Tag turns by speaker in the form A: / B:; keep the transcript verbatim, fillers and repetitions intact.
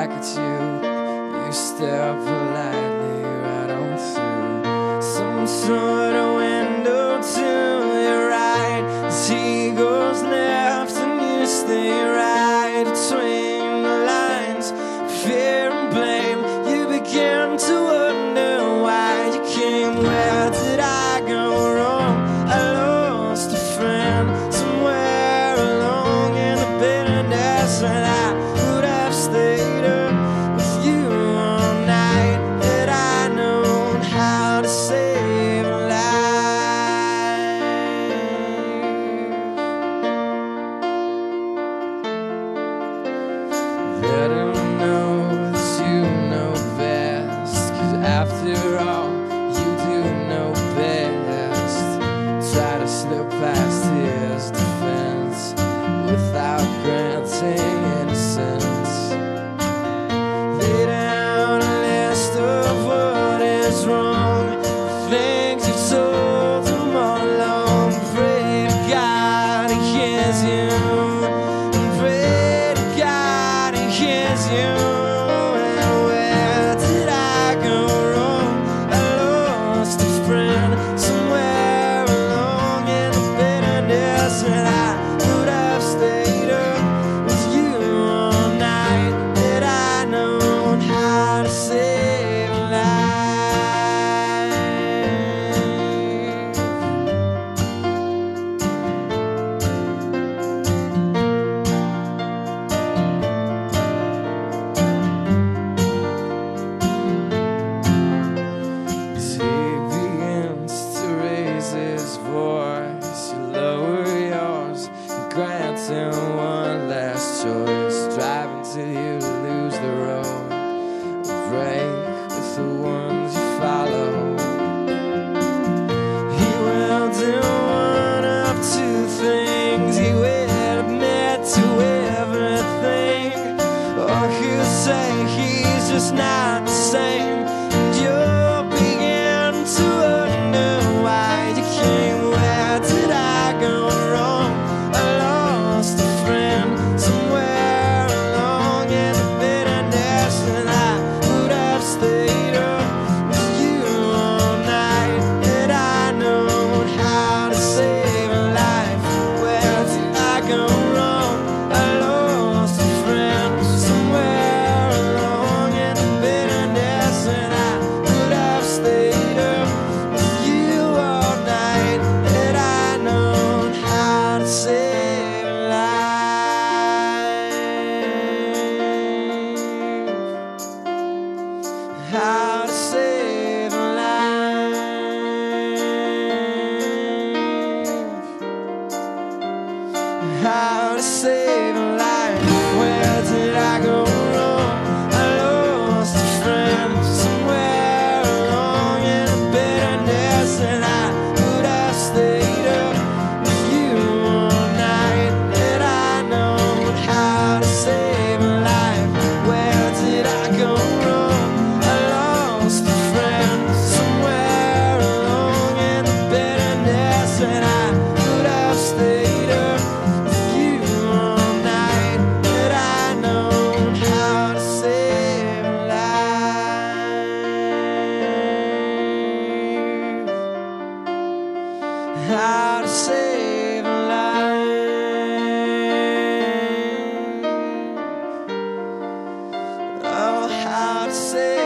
A: back at you. You stare politely right on through some sort of window to your right. As he goes left and you stay right between the lines. Fear and blame, you begin to wonder why you came. Where did I go wrong? I lost a friend somewhere along in the bitterness, and I would have stayed up with you all night had I known how to save a life. Let him know that you know best, 'cause after all you do know best. Try to slip past his defense without granting innocence. Lay down a list of what is wrong, things you told him all along. Pray to God he hears you, pray to God he hears you. And where did I go wrong? I lost a friend somewhere along in the bitterness, and I could have stayed up with you all night had I known how to save a life. As he begins to raise his voice, you lower yours and grant him one last choice. Drive until you lose the road, or break with the ones you follow. He will do one of two things: he will admit to everything, or he'll say he's just not the same. And you'll begin to wonder why you came. Where did I go wrong? I lost a friend somewhere along in the bitterness, and I would have stayed up with you all night had I known how to save a life. Where did I go wrong? I lost a friend somewhere along in the bitterness, and I would have stayed up with you all night had I known how to save a life. How to save a life. How to save a life. Where did I go wrong? I lost a friend somewhere along in the bitterness, and I would have stayed up with you all night had I known how to save a life. Where did I go wrong? I lost a friend somewhere along in the bitterness, and I would have stayed up with you all night had I known how to save a life. How to save a life. Oh, how to save